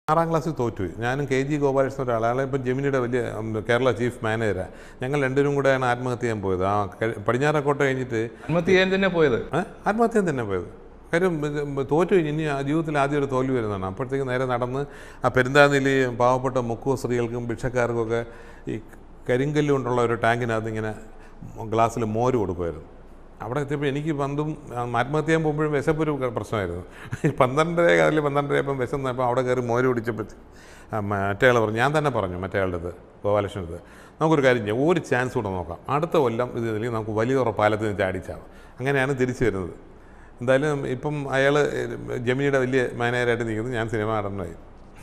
6ാം ക്ലാസ്സിൽ തോറ്റുപോയി. ഞാനും KG ഗോപാലകൃഷ്ണൻ ഒരാളെ ഇപ്പം ജെമിനിയുടെ വലിയ കേരള ചീഫ് മാനേജറാണ്. ഞങ്ങൾ രണ്ടുപേരും കൂടെയാണ് ആത്മഹത്യ ചെയ്യാൻ പോയത്. പടിഞ്ഞാറക്കോട്ട കഴിഞ്ഞിട്ട് ആത്മഹത്യ ചെയ്യാൻ തന്നെ പോയത്. ആത്മഹത്യ തന്നെ പോയത്. കാര്യം തോറ്റു കഴിഞ്ഞ് ഇനി ജീവിതത്തിൽ ആദ്യം ഒരു തോൽവി വരുന്നതാണ്. അപ്പോഴത്തേക്ക് നേരെ നടന്ന് ആ പെരുന്താനിലി പാവപ്പെട്ട മുക്കുവ സ്ത്രീകൾക്കും ഭിക്ഷക്കാർക്കൊക്കെ ഈ കരിങ്കല്ല് കൊണ്ടുള്ള ഒരു ടാങ്കിനകത്ത് ഇങ്ങനെ ഗ്ലാസ്സിൽ മോര് കൊടുക്കുമായിരുന്നു. അവിടെ എത്തിയപ്പോൾ എനിക്ക് ആത്മഹത്യ ചെയ്യാൻ പോകുമ്പോഴും വിശപ്പൊരു പ്രശ്നമായിരുന്നു. 12:30 അല്ലെങ്കിൽ 12:30 വിശന്നപ്പോൾ അവിടെ കയറി മോര് കുടിച്ചപ്പോഴത്തേക്ക് മറ്റേ ആൾ പറഞ്ഞു, ഞാൻ തന്നെ പറഞ്ഞു മറ്റേ ആളുടെ അടുത്ത്, ഗോപാലകൃഷ്ണൻ്റെ അടുത്ത്, നമുക്കൊരു കാര്യം ചെയ്യാം, ഒരു ചാൻസ് കൂടെ നോക്കാം, അടുത്ത കൊല്ലം ഇതില്ലെങ്കിൽ നമുക്ക് വലിയ പാലത്തിൽ നിന്ന് ചാടിച്ചാവും. അങ്ങനെയാണ് തിരിച്ചു വരുന്നത്. എന്തായാലും ഇപ്പം അയാൾ ജെമിനിയുടെ വലിയ മാനേജറായിട്ട് നിൽക്കുന്നത്, ഞാൻ സിനിമ നടനായി.